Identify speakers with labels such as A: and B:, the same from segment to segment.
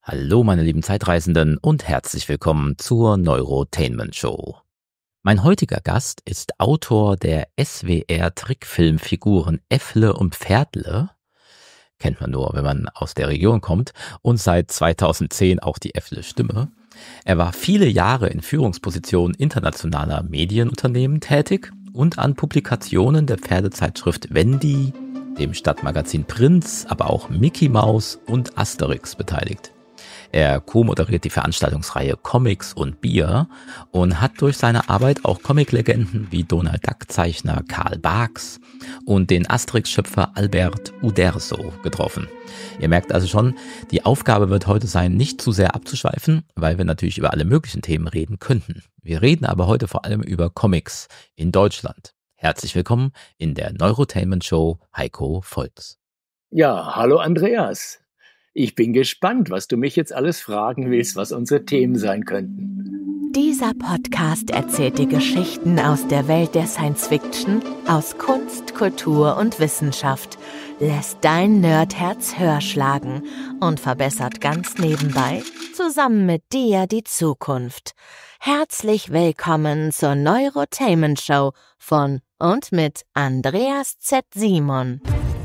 A: Hallo meine lieben Zeitreisenden und herzlich willkommen zur Neurotainment Show. Mein heutiger Gast ist Autor der SWR-Trickfilmfiguren Äffle und Pferdle, kennt man nur, wenn man aus der Region kommt, und seit 2010 auch die Äffle-Stimme. Er war viele Jahre in Führungspositionen internationaler Medienunternehmen tätig und an Publikationen der Pferdezeitschrift Wendy, dem Stadtmagazin Prinz, aber auch Mickey Maus und Asterix beteiligt. Er co-moderiert die Veranstaltungsreihe Comics und Bier und hat durch seine Arbeit auch Comiclegenden wie Donald Duck-Zeichner Karl Barks und den Asterix-Schöpfer Albert Uderzo getroffen. Ihr merkt also schon, die Aufgabe wird heute sein, nicht zu sehr abzuschweifen, weil wir natürlich über alle möglichen Themen reden könnten. Wir reden aber heute vor allem über Comics in Deutschland. Herzlich willkommen in der Neurotainment Show, Heiko Volks.
B: Ja, hallo Andreas. Ich bin gespannt, was du mich jetzt alles fragen willst, was unsere Themen sein könnten.
C: Dieser Podcast erzählt dir Geschichten aus der Welt der Science-Fiction, aus Kunst, Kultur und Wissenschaft, lässt dein Nerdherz höher schlagen und verbessert ganz nebenbei zusammen mit dir die Zukunft. Herzlich willkommen zur Neurotainment Show von und mit Andreas Z. Simon.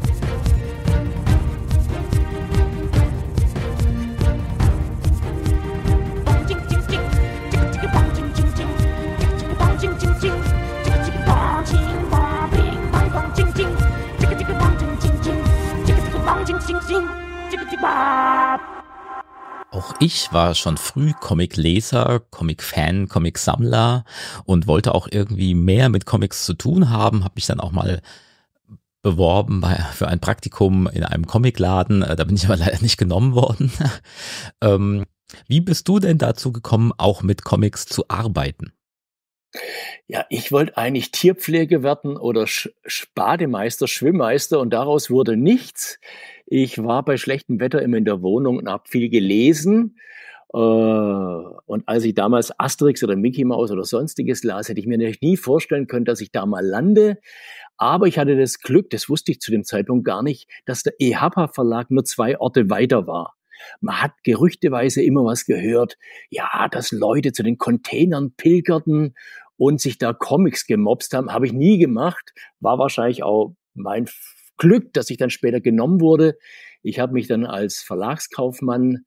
A: Auch ich war schon früh Comicleser, Comicfan, Comicsammler und wollte auch irgendwie mehr mit Comics zu tun haben, habe mich dann auch mal beworben für ein Praktikum in einem Comicladen, da bin ich aber leider nicht genommen worden. Wie bist du denn dazu gekommen, auch mit Comics zu arbeiten?
B: Ja, ich wollte eigentlich Tierpflege werden oder Bademeister, Schwimmmeister und daraus wurde nichts. Ich war bei schlechtem Wetter immer in der Wohnung und habe viel gelesen. Und als ich damals Asterix oder Mickey Maus oder sonstiges las, hätte ich mir natürlich nie vorstellen können, dass ich da mal lande. Aber ich hatte das Glück, das wusste ich zu dem Zeitpunkt gar nicht, dass der EHPA-Verlag nur 2 Orte weiter war. Man hat gerüchteweise immer was gehört, ja, dass Leute zu den Containern pilgerten und sich da Comics gemobst haben. Habe ich nie gemacht. War wahrscheinlich auch mein Glück, dass ich dann später genommen wurde. Ich habe mich dann als Verlagskaufmann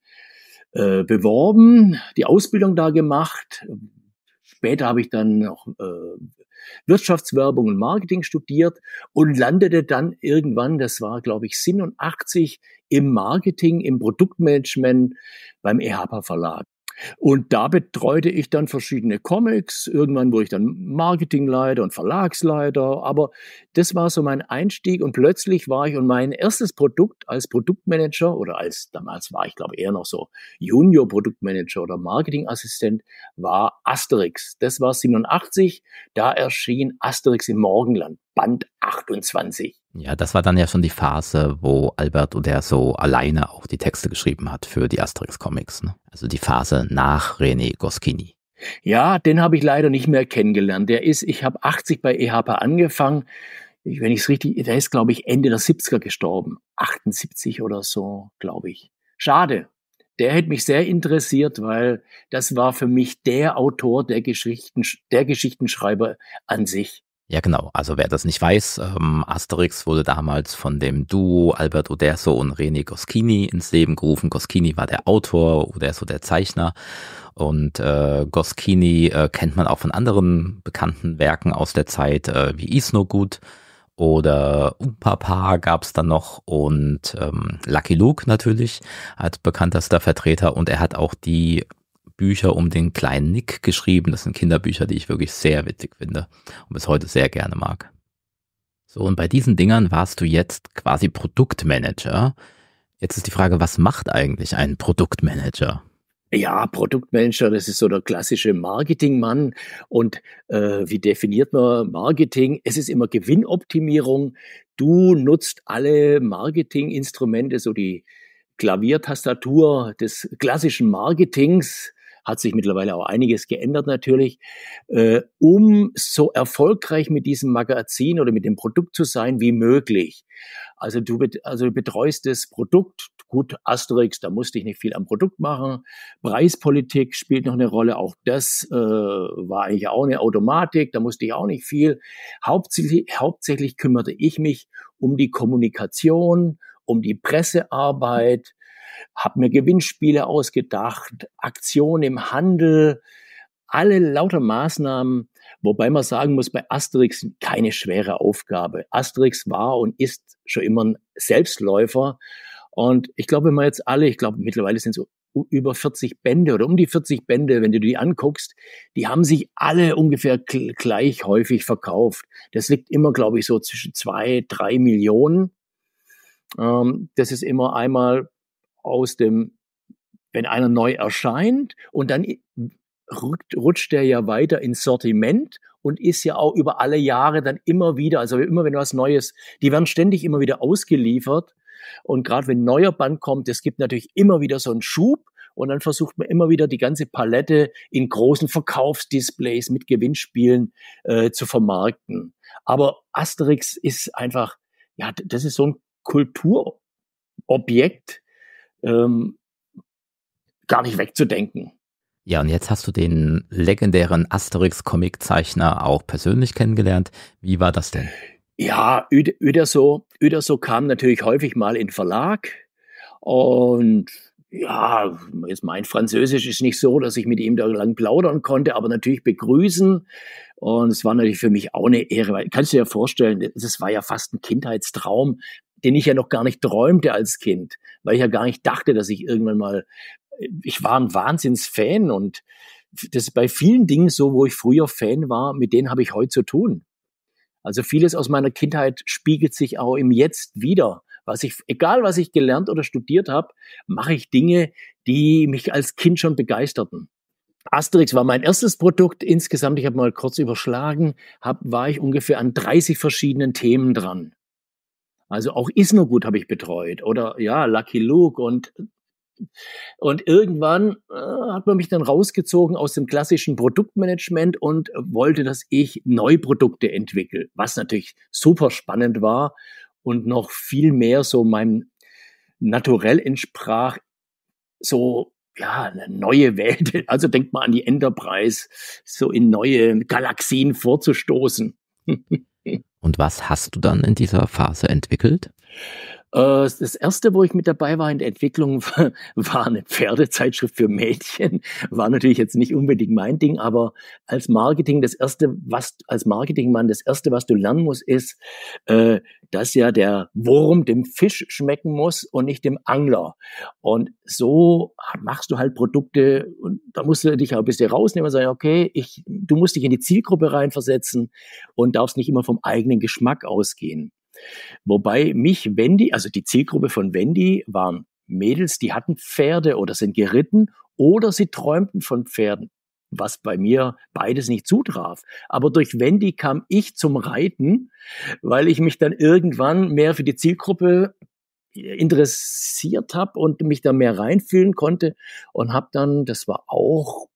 B: beworben, die Ausbildung da gemacht. Später habe ich dann noch Wirtschaftswerbung und Marketing studiert und landete dann irgendwann, das war glaube ich 87, im Marketing, im Produktmanagement beim EHPA Verlag. Und da betreute ich dann verschiedene Comics. Irgendwann wurde ich dann Marketingleiter und Verlagsleiter. Aber das war so mein Einstieg und plötzlich war ich und mein erstes Produkt als Produktmanager oder damals war ich glaube eher noch so Junior-Produktmanager oder Marketingassistent war Asterix. Das war 87. Da erschien Asterix im Morgenland, Band 28.
A: Ja, das war dann ja schon die Phase, wo Albert Uderzo alleine auch die Texte geschrieben hat für die Asterix-Comics, ne? Also die Phase nach René Goscinny.
B: Ja, den habe ich leider nicht mehr kennengelernt. Ich habe 80 bei EHPA angefangen. Wenn ich es richtig, der ist, glaube ich, Ende der 70er gestorben. 78 oder so, glaube ich. Schade. Der hätte mich sehr interessiert, weil das war für mich der Autor, der Geschichtenschreiber an sich.
A: Ja, genau. Also wer das nicht weiß, Asterix wurde damals von dem Duo Albert Uderzo und René Goscinny ins Leben gerufen. Goscinny war der Autor, Uderzo der Zeichner. Und Goscinny kennt man auch von anderen bekannten Werken aus der Zeit, wie Isnogut oder Umpapa gab's dann noch und Lucky Luke natürlich als bekanntester Vertreter. Und er hat auch die Bücher um den kleinen Nick geschrieben. Das sind Kinderbücher, die ich wirklich sehr witzig finde und bis heute sehr gerne mag. So, und bei diesen Dingern warst du jetzt quasi Produktmanager. Jetzt ist die Frage, was macht eigentlich ein Produktmanager?
B: Ja, Produktmanager, das ist so der klassische Marketingmann. Und wie definiert man Marketing? Es ist immer Gewinnoptimierung. Du nutzt alle Marketinginstrumente, so die Klaviertastatur des klassischen Marketings, hat sich mittlerweile auch einiges geändert natürlich, um so erfolgreich mit diesem Magazin oder mit dem Produkt zu sein wie möglich. Also du betreust das Produkt, Gut, Asterix, da musste ich nicht viel am Produkt machen. Preispolitik spielt noch eine Rolle. Auch das war eigentlich auch eine Automatik. Da musste ich auch nicht viel. Hauptsächlich kümmerte ich mich um die Kommunikation, um die Pressearbeit, habe mir Gewinnspiele ausgedacht, Aktionen im Handel, alle lauter Maßnahmen, wobei man sagen muss, bei Asterix keine schwere Aufgabe. Asterix war und ist schon immer ein Selbstläufer. Und ich glaube, wenn man jetzt ich glaube, mittlerweile sind es über 40 Bände oder um die 40 Bände, wenn du die anguckst, die haben sich alle ungefähr gleich häufig verkauft. Das liegt immer, glaube ich, so zwischen 2-3 Millionen. Das ist immer einmal wenn einer neu erscheint und dann rutscht der ja weiter ins Sortiment und ist ja auch über alle Jahre dann immer wieder, also immer wenn was Neues, die werden ständig immer wieder ausgeliefert und gerade wenn ein neuer Band kommt, es gibt natürlich immer wieder so einen Schub und dann versucht man immer wieder die ganze Palette in großen Verkaufsdisplays mit Gewinnspielen zu vermarkten. Aber Asterix ist einfach, ja, das ist so ein Kulturobjekt, gar nicht wegzudenken.
A: Ja, und jetzt hast du den legendären Asterix-Comiczeichner auch persönlich kennengelernt. Wie war das denn?
B: Ja, Uderso kam natürlich häufig mal in Verlag und ja, jetzt mein Französisch ist nicht so, dass ich mit ihm da lang plaudern konnte, aber natürlich begrüßen und es war natürlich für mich auch eine Ehre, weil kannst du dir vorstellen, das war ja fast ein Kindheitstraum, den ich ja noch gar nicht träumte als Kind, weil ich ja gar nicht dachte, dass ich irgendwann mal ich war ein Wahnsinnsfan und das ist bei vielen Dingen so, wo ich früher Fan war, mit denen habe ich heute zu tun. Also vieles aus meiner Kindheit spiegelt sich auch im Jetzt wieder. Egal was ich gelernt oder studiert habe, mache ich Dinge, die mich als Kind schon begeisterten. Asterix war mein erstes Produkt insgesamt. Ich habe mal kurz überschlagen, war ich ungefähr an 30 verschiedenen Themen dran. Also auch Isnogut habe ich betreut oder ja, Lucky Luke und irgendwann hat man mich dann rausgezogen aus dem klassischen Produktmanagement und wollte, dass ich Neuprodukte entwickle, was natürlich super spannend war und noch viel mehr so meinem Naturell entsprach, so ja, eine neue Welt, also denkt mal an die Enterprise, so in neue Galaxien vorzustoßen.
A: Und was hast du dann in dieser Phase entwickelt?
B: Das erste, wo ich mit dabei war in der Entwicklung, war eine Pferdezeitschrift für Mädchen. War natürlich jetzt nicht unbedingt mein Ding, aber als Marketingmann, das erste, was du lernen musst, ist, dass ja der Wurm dem Fisch schmecken muss und nicht dem Angler. Und so machst du halt Produkte und da musst du dich auch ein bisschen rausnehmen und sagen, okay, du musst dich in die Zielgruppe reinversetzen und darfst nicht immer vom eigenen Geschmack ausgehen. Wobei also die Zielgruppe von Wendy waren Mädels, die hatten Pferde oder sind geritten oder sie träumten von Pferden, was bei mir beides nicht zutraf. Aber durch Wendy kam ich zum Reiten, weil ich mich dann irgendwann mehr für die Zielgruppe interessiert habe und mich da mehr reinfühlen konnte und habe dann, das war auch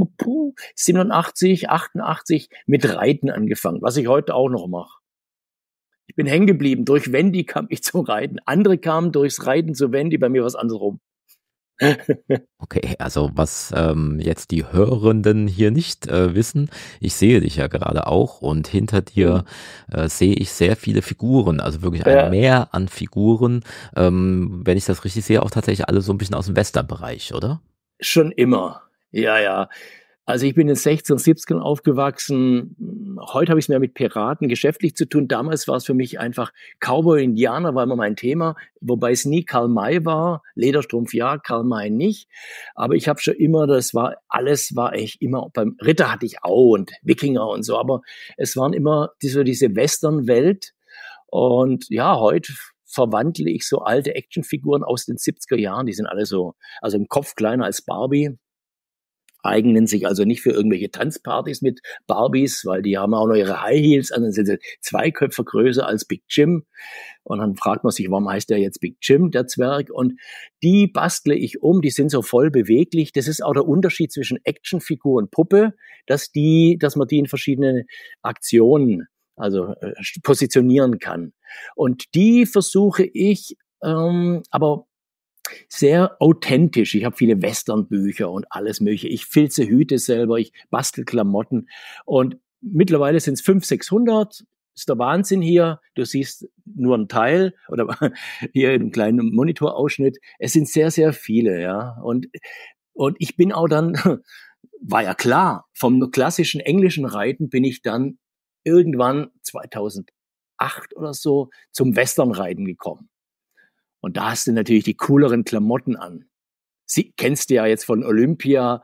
B: 87, 88 mit Reiten angefangen, was ich heute auch noch mache. Ich bin hängen geblieben. Durch Wendy kam ich zum Reiten. Andere kamen durchs Reiten zu Wendy, bei mir was andersrum.
A: Okay, also was jetzt die Hörenden hier nicht wissen, ich sehe dich ja gerade auch und hinter dir sehe ich sehr viele Figuren, also wirklich ein Meer an Figuren, wenn ich das richtig sehe, auch tatsächlich alle so ein bisschen aus dem Western-Bereich, oder?
B: Schon immer, ja. Also ich bin in den 60ern, 70ern aufgewachsen. Heute habe ich es mehr mit Piraten geschäftlich zu tun. Damals war es für mich einfach Cowboy, Indianer war immer mein Thema, wobei es nie Karl May war. Lederstrumpf ja, Karl May nicht. Aber ich habe schon immer, alles war echt immer, beim Ritter hatte ich auch und Wikinger und so, aber es waren immer diese Western-Welt. Und ja, heute verwandle ich so alte Actionfiguren aus den 70er Jahren. Die sind alle so, also im Kopf kleiner als Barbie. Eignen sich also nicht für irgendwelche Tanzpartys mit Barbies, weil die haben auch noch ihre High Heels an, dann sind sie 2 Köpfe größer als Big Jim. Und dann fragt man sich, warum heißt der jetzt Big Jim, der Zwerg? Und die bastle ich um, die sind so voll beweglich. Das ist auch der Unterschied zwischen Actionfigur und Puppe, dass man die in verschiedene Aktionen, also positionieren kann. Und die versuche ich, aber sehr authentisch. Ich habe viele Westernbücher und alles mögliche. Ich filze Hüte selber, ich bastel Klamotten und mittlerweile sind es 500, 600. Ist der Wahnsinn hier. Du siehst nur einen Teil oder hier einen kleinen Monitorausschnitt. Es sind sehr, sehr viele, ja. Und ich bin auch dann, war ja klar, vom klassischen englischen Reiten bin ich dann irgendwann 2008 oder so zum Westernreiten gekommen. Und da hast du natürlich die cooleren Klamotten an. Kennst du ja jetzt von Olympia,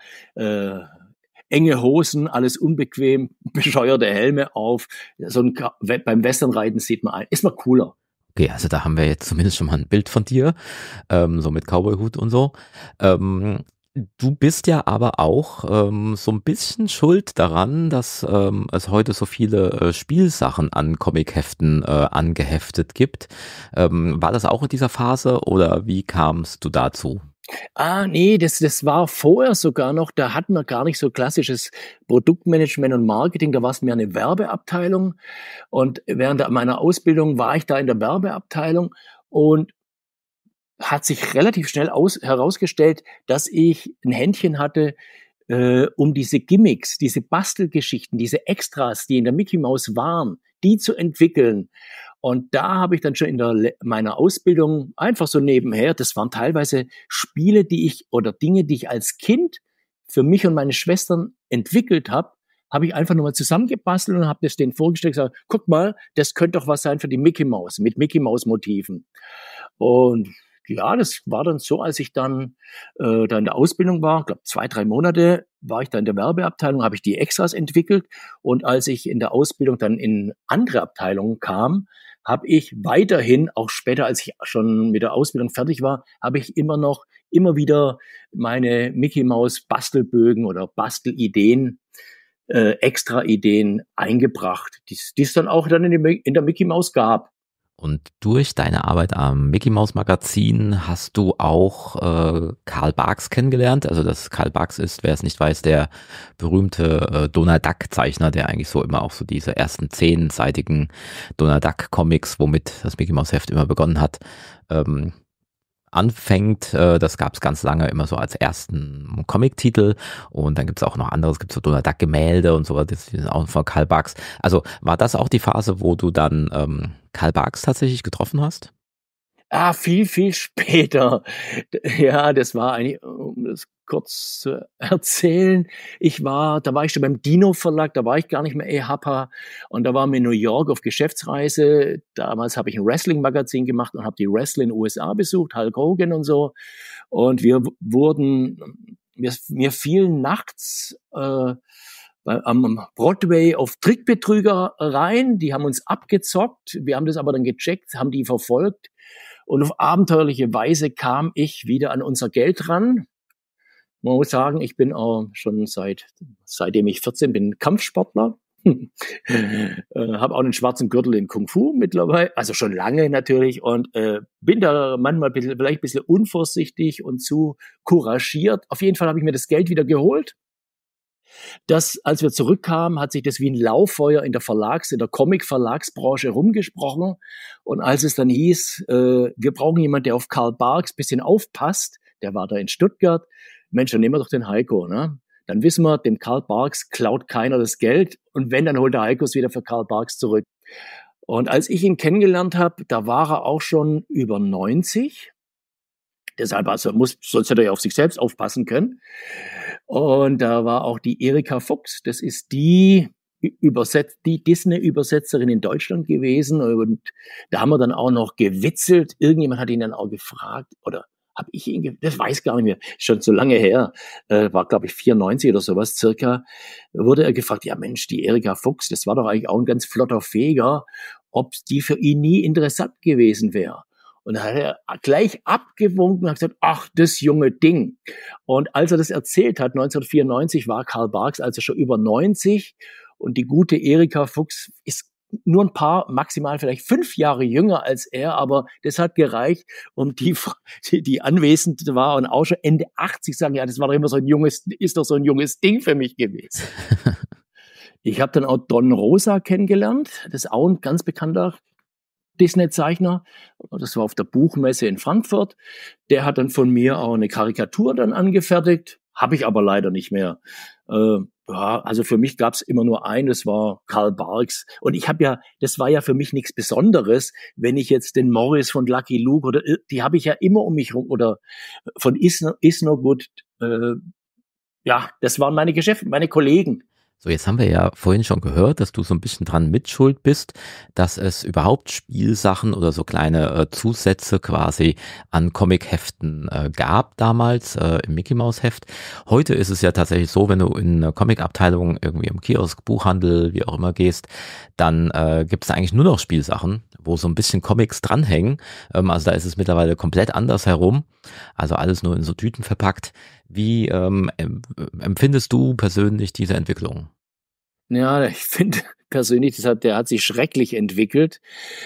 B: enge Hosen, alles unbequem, bescheuerte Helme auf. Beim Westernreiten sieht man ist mal cooler.
A: Okay, also da haben wir jetzt zumindest schon mal ein Bild von dir, so mit Cowboyhut und so. Du bist ja aber auch so ein bisschen schuld daran, dass es heute so viele Spielsachen an Comicheften angeheftet gibt. War das auch in dieser Phase oder wie kamst du dazu?
B: Nee, das war vorher sogar noch, da hatten wir gar nicht so klassisches Produktmanagement und Marketing, da war es mehr eine Werbeabteilung und während meiner Ausbildung war ich da in der Werbeabteilung und hat sich relativ schnell herausgestellt, dass ich ein Händchen hatte, um diese Gimmicks, diese Bastelgeschichten, diese Extras, die in der Mickey Mouse waren, die zu entwickeln. Und da habe ich dann schon in meiner Ausbildung einfach so nebenher, das waren teilweise Spiele, Dinge, die ich als Kind für mich und meine Schwestern entwickelt habe ich einfach nochmal zusammengebastelt und habe das denen vorgestellt und gesagt, guck mal, das könnte doch was sein für die Mickey Mouse, mit Mickey Mouse Motiven. Und ja, das war dann so, als ich dann da in der Ausbildung war, ich glaube 2-3 Monate war ich da in der Werbeabteilung, habe ich die Extras entwickelt und als ich in der Ausbildung dann in andere Abteilungen kam, habe ich weiterhin, auch später, als ich schon mit der Ausbildung fertig war, habe ich immer wieder meine Mickey Mouse Bastelbögen oder Bastelideen, Extra-Ideen eingebracht, die es dann auch dann in der Mickey Mouse gab.
A: Und durch deine Arbeit am Mickey Mouse Magazin hast du auch Carl Barks kennengelernt. Also das Carl Barks ist, wer es nicht weiß, der berühmte Donald Duck Zeichner, der eigentlich so immer auch so diese ersten 10-seitigen Donald Duck Comics, womit das Mickey Mouse Heft immer begonnen hat, anfängt. Das gab es ganz lange immer so als ersten Comic-Titel und dann gibt es auch noch anderes, es gibt so Donald Duck Gemälde und so, das sind auch von Carl Barks. Also war das auch die Phase, wo du dann Carl Barks tatsächlich getroffen hast?
B: Viel, viel später. Ja, das war eigentlich, um das kurz zu erzählen, da war ich schon beim Dino Verlag, da war ich gar nicht mehr EHPA und da waren wir in New York auf Geschäftsreise. Damals habe ich ein Wrestling-Magazin gemacht und habe die Wrestler in den USA besucht, Hulk Hogan und so. Und mir fielen nachts am Broadway auf Trickbetrüger rein, die haben uns abgezockt, wir haben das aber dann gecheckt, haben die verfolgt und auf abenteuerliche Weise kam ich wieder an unser Geld ran. Man muss sagen, ich bin auch schon seitdem ich 14 bin, Kampfsportler, habe auch einen schwarzen Gürtel in Kung Fu mittlerweile, also schon lange natürlich und bin da manchmal vielleicht ein bisschen unvorsichtig und zu couragiert. Auf jeden Fall habe ich mir das Geld wieder geholt. Als wir zurückkamen, hat sich das wie ein Lauffeuer in der Comic-Verlagsbranche rumgesprochen. Und als es dann hieß, wir brauchen jemanden, der auf Carl Barks ein bisschen aufpasst, der war da in Stuttgart, Mensch, dann nehmen wir doch den Heiko, ne? Dann wissen wir, dem Carl Barks klaut keiner das Geld und wenn, dann holt der Heiko es wieder für Carl Barks zurück. Und als ich ihn kennengelernt habe, da war er auch schon über 90. Deshalb sonst hätte er ja auf sich selbst aufpassen können. Und da war auch die Erika Fuchs, das ist die Disney-Übersetzerin in Deutschland gewesen. Und da haben wir dann auch noch gewitzelt. Irgendjemand hat ihn dann auch gefragt, oder habe ich ihn, das weiß gar nicht mehr, schon so lange her, war glaube ich 94 oder sowas circa, wurde er gefragt, ja Mensch, die Erika Fuchs, das war doch eigentlich auch ein ganz flotter Feger, ob die für ihn nie interessant gewesen wäre. Und da hat er gleich abgewunken und hat gesagt, ach, das junge Ding. Und als er das erzählt hat, 1994 war Carl Barks also schon über 90 und die gute Erika Fuchs ist nur ein paar, maximal vielleicht 5 Jahre jünger als er, aber das hat gereicht, um die anwesend war und auch schon Ende 80 sagen, ja, das war doch immer ist doch so ein junges Ding für mich gewesen. Ich habe dann auch Don Rosa kennengelernt, das ist auch ein ganz bekannter Disney-Zeichner, das war auf der Buchmesse in Frankfurt, der hat dann von mir auch eine Karikatur dann angefertigt, habe ich aber leider nicht mehr. Ja, also für mich gab es immer nur einen, das war Karl Barks. Und das war ja für mich nichts Besonderes, wenn ich jetzt den Morris von Lucky Luke die habe ich ja immer um mich rum, oder von Is No Good, ja, das waren meine Geschäfte, meine Kollegen.
A: So, jetzt haben wir ja vorhin schon gehört, dass du so ein bisschen dran mitschuld bist, dass es überhaupt Spielsachen oder so kleine Zusätze quasi an Comic-Heften gab damals im Mickey-Maus-Heft. Heute ist es ja tatsächlich so, wenn du in eine Comic-Abteilung irgendwie im Kiosk, Buchhandel, wie auch immer gehst, dann gibt es da eigentlich nur noch Spielsachen, wo so ein bisschen Comics dranhängen. Also da ist es mittlerweile komplett anders herum. Also alles nur in so Tüten verpackt. Wie empfindest du persönlich diese Entwicklung?
B: Ja, ich finde persönlich, der hat sich schrecklich entwickelt.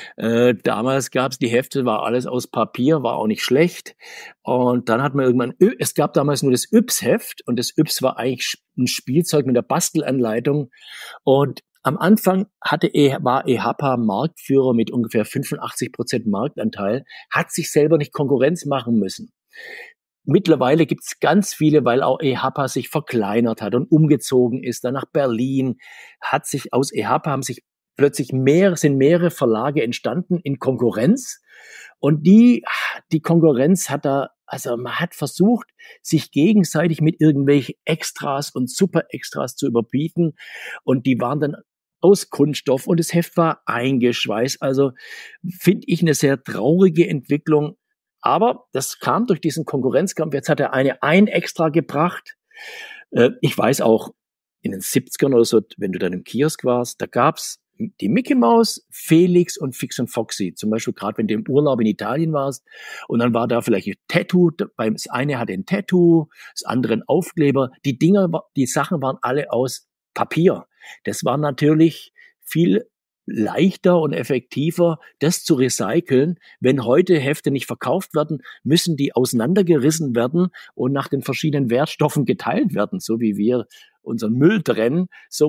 B: Damals gab's die Hefte, war alles aus Papier, war auch nicht schlecht. Und dann hat man irgendwann, es gab damals nur das Yps-Heft, und das Yps war eigentlich ein Spielzeug mit der Bastelanleitung. Und am Anfang war EHPA Marktführer mit ungefähr 85% Marktanteil, hat sich selber nicht Konkurrenz machen müssen. Mittlerweile gibt's ganz viele, weil auch EHPA sich verkleinert hat und umgezogen ist, dann nach Berlin, aus EHPA haben sich plötzlich sind mehrere Verlage entstanden in Konkurrenz. Und die Konkurrenz man hat versucht, sich gegenseitig mit irgendwelchen Extras und Super-Extras zu überbieten. Und die waren dann aus Kunststoff und das Heft war eingeschweißt. Also finde ich eine sehr traurige Entwicklung. Aber das kam durch diesen Konkurrenzkampf. Jetzt hat er ein Extra gebracht. Ich weiß auch, in den 70ern oder so, wenn du dann im Kiosk warst, da gab's die Mickey Maus, Felix und Fix und Foxy. Zum Beispiel gerade, wenn du im Urlaub in Italien warst. Und dann war da vielleicht ein Tattoo. Das eine hatte ein Tattoo, das andere ein Aufkleber. Die Sachen waren alle aus Papier. Das war natürlich viel leichter und effektiver, das zu recyceln. Wenn heute Hefte nicht verkauft werden, müssen die auseinandergerissen werden und nach den verschiedenen Wertstoffen geteilt werden, so wie wir unseren Müll trennen.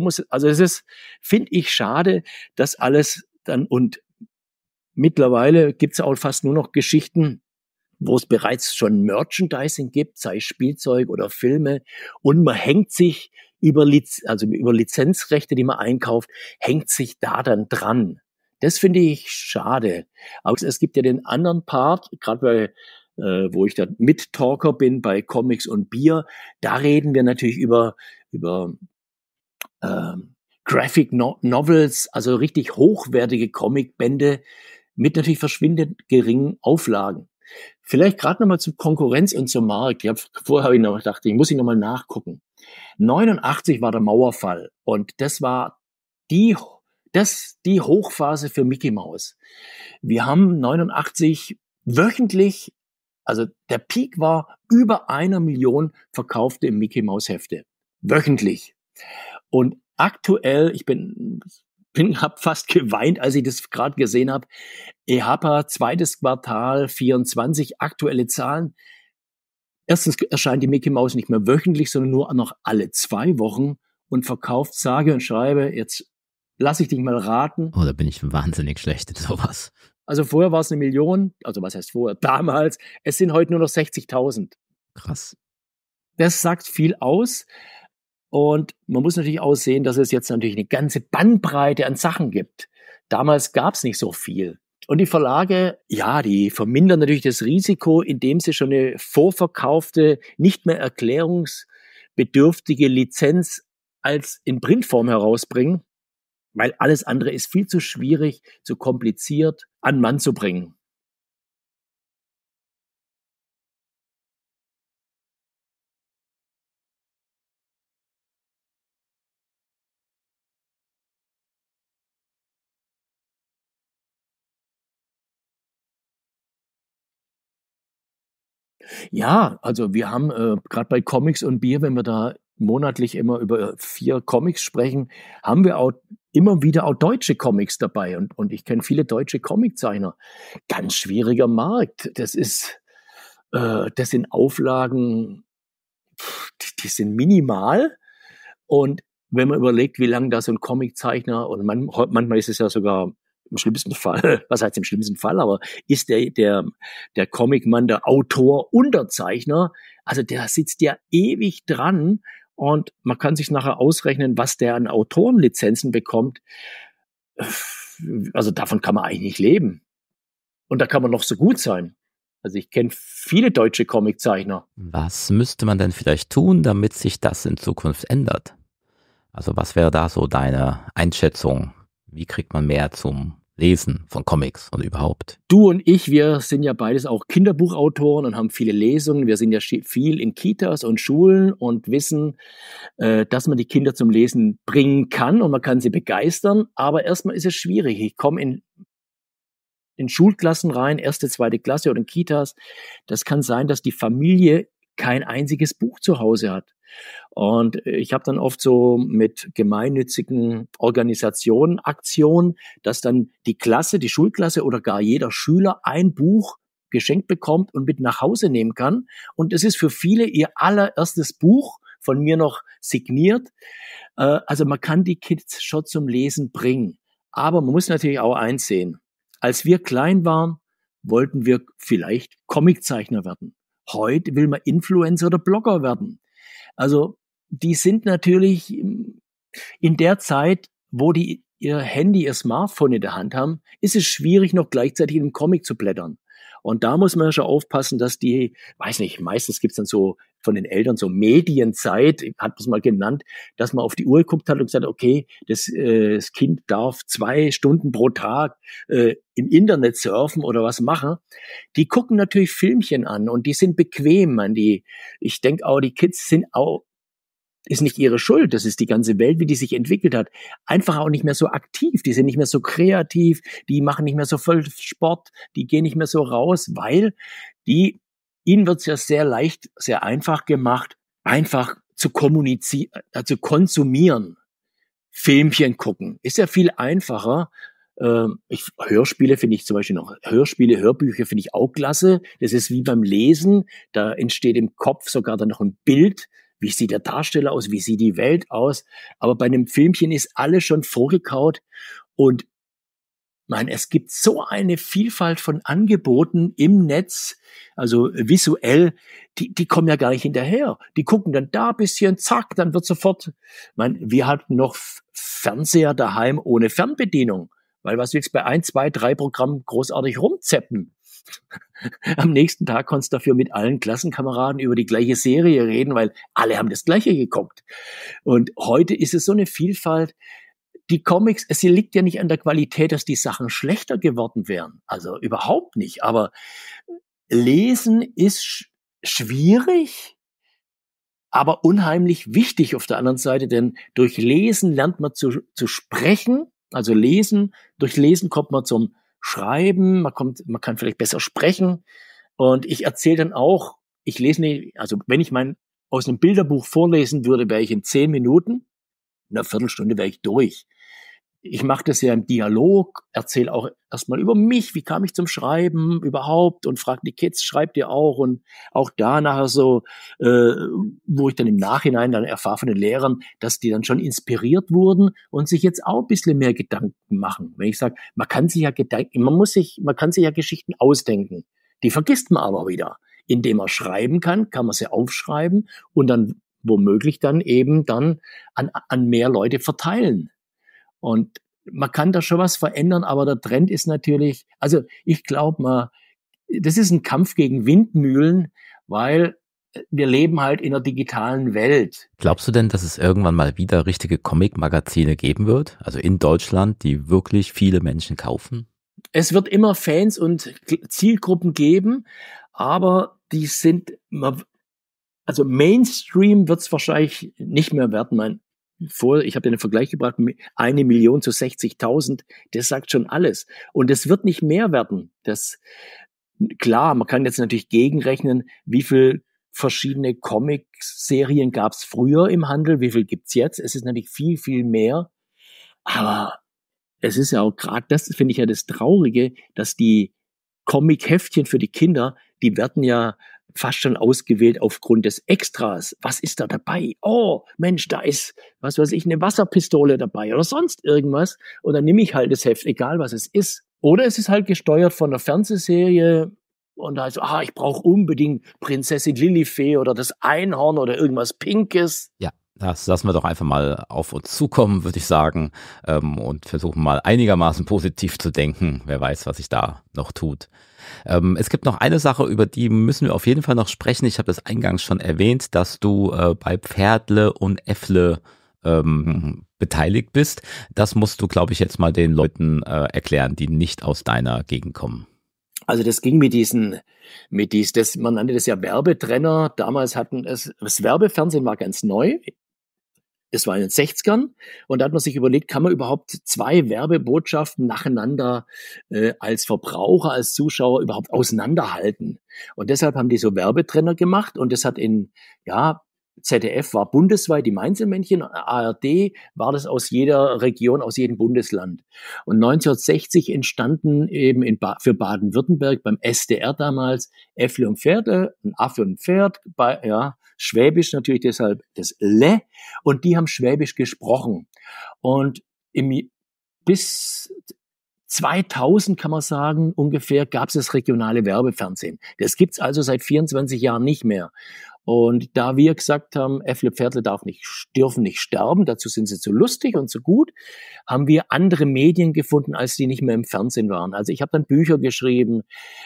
B: Finde ich schade, dass alles dann, und mittlerweile gibt's auch fast nur noch Geschichten, wo es bereits schon Merchandising gibt, sei es Spielzeug oder Filme, und man hängt sich über Lizenzrechte, die man einkauft, hängt sich da dann dran. Das finde ich schade. Aber es gibt ja den anderen Part, gerade wo ich da Mittalker bin bei Comics und Bier, da reden wir natürlich über Graphic Novels, also richtig hochwertige Comicbände mit natürlich verschwindend geringen Auflagen. Vielleicht gerade nochmal zur Konkurrenz und zum Markt. Vorher habe ich noch gedacht, muss ich nochmal nachgucken. 89 war der Mauerfall, und das war die Hochphase für Mickey Mouse. Wir haben 89 wöchentlich, also der Peak war über 1 Million verkaufte Mickey Mouse Hefte. Wöchentlich. Und aktuell, hab fast geweint, als ich das gerade gesehen habe. EHPA, 2. Quartal 24, aktuelle Zahlen. Erstens erscheint die Mickey Mouse nicht mehr wöchentlich, sondern nur noch alle 2 Wochen und verkauft sage und schreibe, jetzt lass ich dich mal raten.
A: Oh, da bin ich wahnsinnig schlecht in sowas.
B: Also vorher war es 1 Million, also was heißt vorher? Damals. Es sind heute nur noch 60.000.
A: Krass.
B: Das sagt viel aus. Und man muss natürlich auch sehen, dass es jetzt natürlich eine ganze Bandbreite an Sachen gibt. Damals gab es nicht so viel. Und die Verlage, ja, die vermindern natürlich das Risiko, indem sie schon eine vorverkaufte, nicht mehr erklärungsbedürftige Lizenz als in Printform herausbringen, weil alles andere ist viel zu schwierig, zu kompliziert an Mann zu bringen. Ja, also wir haben gerade bei Comics und Bier, wenn wir da monatlich immer über 4 Comics sprechen, haben wir auch immer wieder auch deutsche Comics dabei. Und ich kenne viele deutsche Comiczeichner. Ganz schwieriger Markt. Das sind Auflagen, die sind minimal. Und wenn man überlegt, wie lange da so ein Comiczeichner, und manchmal ist es ja sogar im schlimmsten Fall, was heißt im schlimmsten Fall, aber ist der Comicmann, der Autor, Unterzeichner, also der sitzt ja ewig dran und man kann sich nachher ausrechnen, was der an Autorenlizenzen bekommt. Also davon kann man eigentlich nicht leben. Und da kann man noch so gut sein. Also ich kenne viele deutsche Comiczeichner.
A: Was müsste man denn vielleicht tun, damit sich das in Zukunft ändert? Also was wäre da so deine Einschätzung? Wie kriegt man mehr zum Lesen von Comics und überhaupt?
B: Du und ich, wir sind ja beides auch Kinderbuchautoren und haben viele Lesungen. Wir sind ja viel in Kitas und Schulen und wissen, dass man die Kinder zum Lesen bringen kann und man kann sie begeistern. Aber erstmal ist es schwierig. Ich komme in Schulklassen rein, 1., 2. Klasse oder in Kitas. Das kann sein, dass die Familie kein einziges Buch zu Hause hat. Und ich habe dann oft so mit gemeinnützigen Organisationen Aktionen, dass dann die Klasse, die Schulklasse oder gar jeder Schüler ein Buch geschenkt bekommt und mit nach Hause nehmen kann. Und das ist für viele ihr allererstes Buch, von mir noch signiert. Also man kann die Kids schon zum Lesen bringen. Aber man muss natürlich auch eins sehen. Als wir klein waren, wollten wir vielleicht Comiczeichner werden. Heute will man Influencer oder Blogger werden. Also die sind natürlich in der Zeit, wo die ihr Handy, ihr Smartphone in der Hand haben, ist es schwierig, noch gleichzeitig in einem Comic zu blättern. Und da muss man ja schon aufpassen, dass die, weiß nicht, meistens gibt's dann so von den Eltern so Medienzeit, hat man es mal genannt, dass man auf die Uhr geguckt hat und gesagt, okay, das Kind darf 2 Stunden pro Tag im Internet surfen oder was machen. Die gucken natürlich Filmchen an und die sind bequem. Ich denke auch, die Kids sind auch, ist nicht ihre Schuld, das ist die ganze Welt, wie die sich entwickelt hat. Einfach auch nicht mehr so aktiv, die sind nicht mehr so kreativ, die machen nicht mehr so voll Sport, die gehen nicht mehr so raus, weil ihnen wird's ja sehr leicht, sehr einfach gemacht, einfach zu kommunizieren, zu konsumieren. Filmchen gucken, ist ja viel einfacher. Hörspiele finde ich zum Beispiel noch, Hörbücher finde ich auch klasse. Das ist wie beim Lesen, da entsteht im Kopf sogar dann noch ein Bild. Wie sieht der Darsteller aus? Wie sieht die Welt aus? Aber bei einem Filmchen ist alles schon vorgekaut. Und es gibt so eine Vielfalt von Angeboten im Netz, also visuell, die kommen ja gar nicht hinterher. Die gucken dann da ein bisschen, zack, dann wird sofort, wir hatten noch Fernseher daheim ohne Fernbedienung. Weil was willst du bei 1, 2, 3 Programmen großartig rumzeppen? Am nächsten Tag konntest du dafür mit allen Klassenkameraden über die gleiche Serie reden, weil alle haben das Gleiche geguckt. Und heute ist es so eine Vielfalt. Die Comics, es liegt ja nicht an der Qualität, dass die Sachen schlechter geworden wären. Also überhaupt nicht. Aber Lesen ist schwierig, aber unheimlich wichtig auf der anderen Seite, denn durch Lesen lernt man zu sprechen. Also durch Lesen kommt man zum Schreiben, man kann vielleicht besser sprechen. Und ich erzähle dann auch, ich lese nicht, also wenn ich aus einem Bilderbuch vorlesen würde, wäre ich in 10 Minuten, in einer Viertelstunde wäre ich durch. Ich mache das ja im Dialog, erzähle auch erstmal über mich, wie kam ich zum Schreiben überhaupt und frage die Kids, schreibt ihr auch? Und auch da nachher so, wo ich dann im Nachhinein dann erfahre von den Lehrern, dass die dann schon inspiriert wurden und sich jetzt auch ein bisschen mehr Gedanken machen. Wenn ich sage, man kann sich ja Geschichten ausdenken. Die vergisst man aber wieder. Indem man schreiben kann man sie aufschreiben und dann womöglich dann eben dann an mehr Leute verteilen. Und man kann da schon was verändern, aber der Trend ist natürlich, also ich glaube das ist ein Kampf gegen Windmühlen, weil wir leben halt in einer digitalen Welt.
A: Glaubst du denn, dass es irgendwann mal wieder richtige Comic-Magazine geben wird? Also in Deutschland, die wirklich viele Menschen kaufen?
B: Es wird immer Fans und Zielgruppen geben, aber die sind, also Mainstream wird es wahrscheinlich nicht mehr werden. Ich habe dir den Vergleich gebracht, 1 Million zu 60.000, das sagt schon alles. Und es wird nicht mehr werden. Klar, man kann jetzt natürlich gegenrechnen, wie viel verschiedene Comic-Serien gab es früher im Handel, wie viel gibt's jetzt? Es ist natürlich viel, viel mehr. Aber es ist ja auch gerade, das finde ich ja das Traurige, dass die Comic-Heftchen für die Kinder, die werden ja fast schon ausgewählt aufgrund des Extras. Was ist da dabei? Oh, Mensch, da ist, was weiß ich, eine Wasserpistole dabei oder sonst irgendwas. Und dann nehme ich halt das Heft, egal was es ist. Oder es ist halt gesteuert von einer Fernsehserie und da ist, ich brauche unbedingt Prinzessin Lilifee oder das Einhorn oder irgendwas Pinkes.
A: Ja. Das lassen wir doch einfach mal auf uns zukommen, würde ich sagen, und versuchen mal einigermaßen positiv zu denken. Wer weiß, was sich da noch tut. Es gibt noch eine Sache, über die müssen wir auf jeden Fall noch sprechen. Ich habe das eingangs schon erwähnt, dass du bei Pferdle und Äffle beteiligt bist. Das musst du, glaube ich, jetzt mal den Leuten erklären, die nicht aus deiner Gegend kommen.
B: Also das ging man nannte das ja Werbetrenner. Damals das Werbefernsehen war ganz neu. Das war in den 60ern und da hat man sich überlegt, kann man überhaupt 2 Werbebotschaften nacheinander als Verbraucher, als Zuschauer überhaupt auseinanderhalten? Und deshalb haben die so Werbetrenner gemacht und das hat ZDF war bundesweit die Mainzelmännchen, ARD war das aus jeder Region, aus jedem Bundesland. Und 1960 entstanden eben für Baden-Württemberg beim SDR damals Äffle und Pferde, ein Affe und ein Pferd, Schwäbisch natürlich deshalb das Le, und die haben Schwäbisch gesprochen. Und bis 2000 kann man sagen, ungefähr gab es das regionale Werbefernsehen. Das gibt's also seit 24 Jahren nicht mehr. Und da wir gesagt haben, Äffle Pferdle dürfen nicht sterben, dazu sind sie zu lustig und zu gut, haben wir andere Medien gefunden, als die nicht mehr im Fernsehen waren. Also ich habe dann Bücher geschrieben.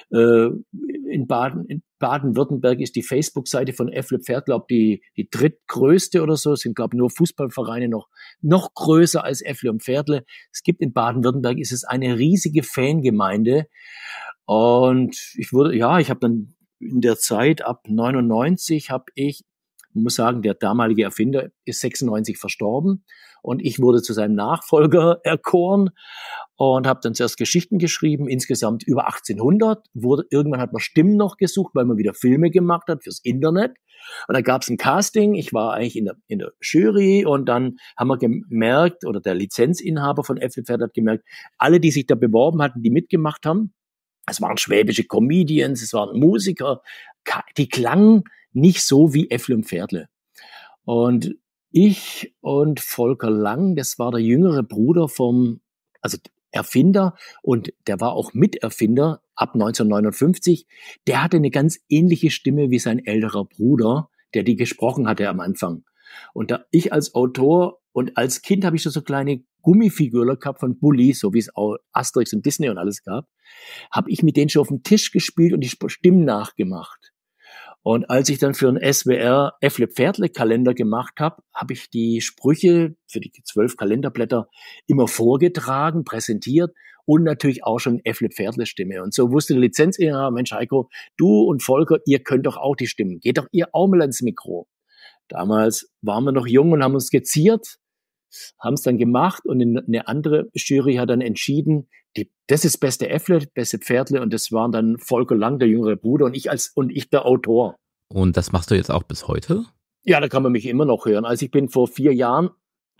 B: In Baden-Württemberg ist die Facebook-Seite von Äffle Pferdle, glaube die drittgrößte oder so. Es sind, glaube ich, nur Fußballvereine noch größer als Äffle und Pferdle. Es gibt in Baden-Württemberg, ist es eine riesige Fangemeinde. Und ich habe dann in der Zeit ab 99 ich muss sagen, der damalige Erfinder ist 96 verstorben und ich wurde zu seinem Nachfolger erkoren und habe dann zuerst Geschichten geschrieben, insgesamt über 1800. Irgendwann hat man Stimmen noch gesucht, weil man wieder Filme gemacht hat fürs Internet. Und dann gab es ein Casting, ich war eigentlich in der Jury und dann haben wir gemerkt, oder der Lizenzinhaber von Äffle Pferd hat gemerkt, alle, die sich da beworben hatten, die mitgemacht haben, es waren schwäbische Comedians, es waren Musiker, die klangen nicht so wie Äffle und Pferdle. Und ich und Volker Lang, das war der jüngere Bruder also Erfinder, und der war auch Miterfinder ab 1959, der hatte eine ganz ähnliche Stimme wie sein älterer Bruder, der die gesprochen hatte am Anfang. Und da ich als Autor und als Kind habe ich so kleine Gummifiguren gehabt von Bully, so wie es auch Asterix und Disney und alles gab, habe ich mit denen schon auf dem Tisch gespielt und die Stimmen nachgemacht. Und als ich dann für einen SWR Äffle Pferdle Kalender gemacht habe, habe ich die Sprüche für die 12 Kalenderblätter immer vorgetragen, präsentiert und natürlich auch schon Äffle Pferdle Stimme. Und so wusste der Lizenzinhaber, Mensch Heiko, du und Volker, ihr könnt doch auch die Stimmen. Geht doch ihr auch mal ans Mikro. Damals waren wir noch jung und haben uns skizziert, haben es dann gemacht und eine andere Jury hat dann entschieden, das ist beste Äffle, beste Pferdle, und das waren dann Volker Lang, der jüngere Bruder, und ich der Autor.
A: Und das machst du jetzt auch bis heute?
B: Ja, da kann man mich immer noch hören. Also ich bin vor 4 Jahren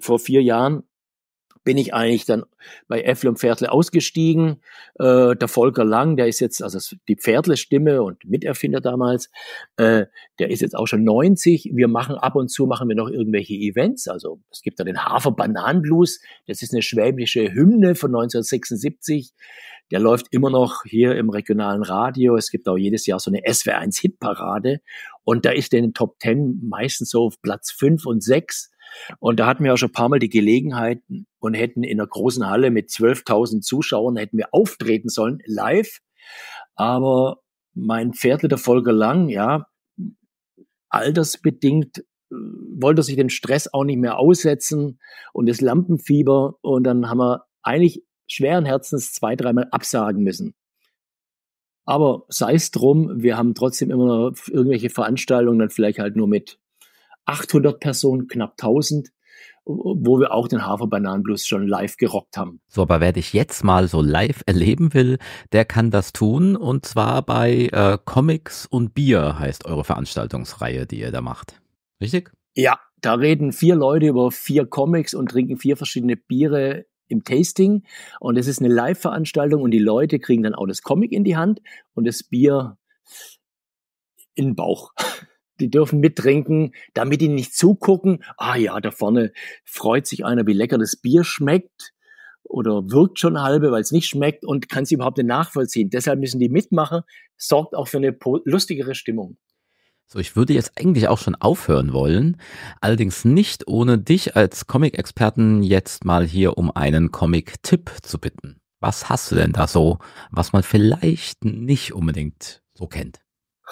B: bin ich eigentlich dann bei Äffle und Pferdle ausgestiegen. Der Volker Lang, der ist jetzt, also die Pferdle-Stimme und Miterfinder damals, der ist jetzt auch schon 90. Ab und zu machen wir noch irgendwelche Events. Also es gibt da den Hafer-Bananen-Blues. Das ist eine schwäbische Hymne von 1976. Der läuft immer noch hier im regionalen Radio. Es gibt auch jedes Jahr so eine SWR1-Hitparade. Und da ist in den Top 10 meistens so auf Platz 5 und 6. Und da hatten wir auch schon ein paar Mal die Gelegenheit und hätten in einer großen Halle mit 12.000 Zuschauern hätten wir auftreten sollen, live. Aber mein Pferdle, der Volker Lang, ja, altersbedingt wollte sich den Stress auch nicht mehr aussetzen und das Lampenfieber. Und dann haben wir eigentlich schweren Herzens 2-3 Mal absagen müssen. Aber sei es drum, wir haben trotzdem immer noch irgendwelche Veranstaltungen, dann vielleicht halt nur mit 800 Personen, knapp 1000, wo wir auch den Hafer-Bananen-Blues schon live gerockt haben.
A: So, aber wer dich jetzt mal so live erleben will, der kann das tun, und zwar bei Comics und Bier heißt eure Veranstaltungsreihe, die ihr da macht. Richtig?
B: Ja, da reden 4 Leute über 4 Comics und trinken 4 verschiedene Biere im Tasting, und es ist eine Live-Veranstaltung und die Leute kriegen dann auch das Comic in die Hand und das Bier in den Bauch. Die dürfen mittrinken, damit die nicht zugucken. Ah ja, da vorne freut sich einer, wie lecker das Bier schmeckt oder wirkt schon halbe, weil es nicht schmeckt und kann sie überhaupt nicht nachvollziehen. Deshalb müssen die mitmachen, sorgt auch für eine lustigere Stimmung.
A: So, ich würde jetzt eigentlich auch schon aufhören wollen, allerdings nicht ohne dich als Comic-Experten jetzt mal hier um einen Comic-Tipp zu bitten. Was hast du denn da so, was man vielleicht nicht unbedingt so kennt?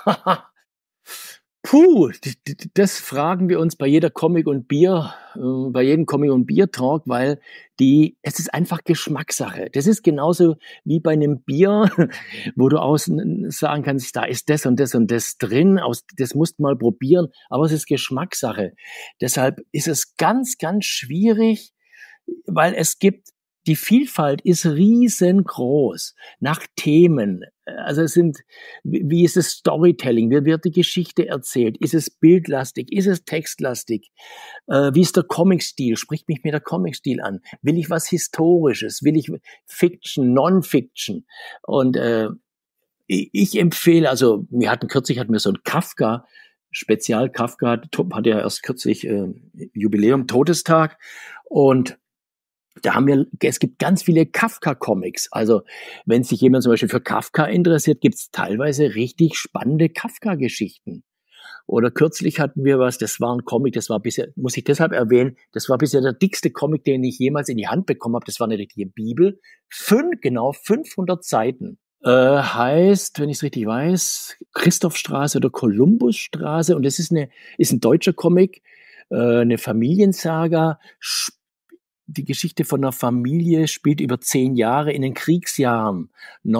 B: Puh, das fragen wir uns bei jeder Comic und Bier, bei jedem Comic und Bier Talk, weil es ist einfach Geschmackssache. Das ist genauso wie bei einem Bier, wo du außen sagen kannst, da ist das und das und das drin, das musst du mal probieren, aber es ist Geschmackssache. Deshalb ist es ganz, ganz schwierig, weil die Vielfalt ist riesengroß nach Themen. Also wie ist es Storytelling? Wie wird die Geschichte erzählt? Ist es bildlastig? Ist es textlastig? Wie ist der Comic-Stil? Spricht mich mir der Comic-Stil an? Will ich was Historisches? Will ich Fiction, Non-Fiction? Und ich empfehle, also kürzlich hatten wir so ein Kafka, Spezial Kafka, hat ja erst kürzlich Jubiläum, Todestag. Und es gibt ganz viele Kafka-Comics. Also wenn sich jemand zum Beispiel für Kafka interessiert, gibt es teilweise richtig spannende Kafka-Geschichten. Oder kürzlich hatten wir das war ein Comic, das war bisher, muss ich deshalb erwähnen, das war bisher der dickste Comic, den ich jemals in die Hand bekommen habe. Das war eine richtige Bibel. 500 Seiten. Heißt, wenn ich es richtig weiß, Christophstraße oder Kolumbusstraße. Und das ist ein deutscher Comic, eine Familiensaga. Die Geschichte von einer Familie spielt über 10 Jahre in den Kriegsjahren,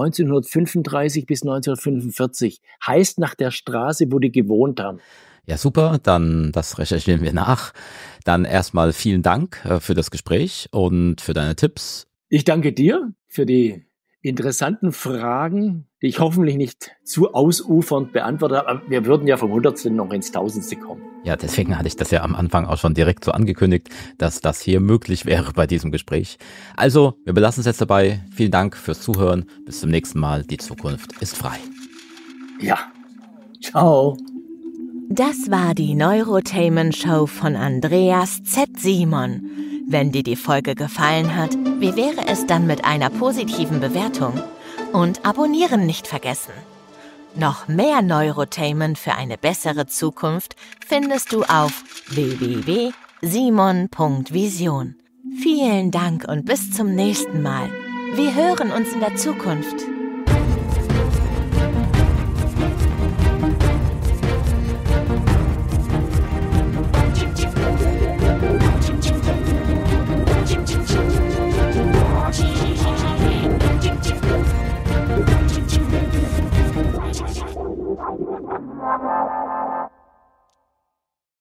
B: 1935 bis 1945. Heißt nach der Straße, wo die gewohnt haben.
A: Ja, super, dann das recherchieren wir nach. Dann erstmal vielen Dank für das Gespräch und für deine Tipps.
B: Ich danke dir für die interessanten Fragen, die ich hoffentlich nicht zu ausufernd beantwortet habe. Wir würden ja vom Hundertsten noch ins Tausendste kommen.
A: Ja, deswegen hatte ich das ja am Anfang auch schon direkt so angekündigt, dass das hier möglich wäre bei diesem Gespräch. Also, wir belassen es jetzt dabei. Vielen Dank fürs Zuhören. Bis zum nächsten Mal. Die Zukunft ist frei.
B: Ja, ciao.
C: Das war die Neurotainment-Show von Andreas Z. Simon. Wenn dir die Folge gefallen hat, wie wäre es dann mit einer positiven Bewertung? Und abonnieren nicht vergessen. Noch mehr Neurotainment für eine bessere Zukunft findest du auf www.simon.vision. Vielen Dank und bis zum nächsten Mal. Wir hören uns in der Zukunft.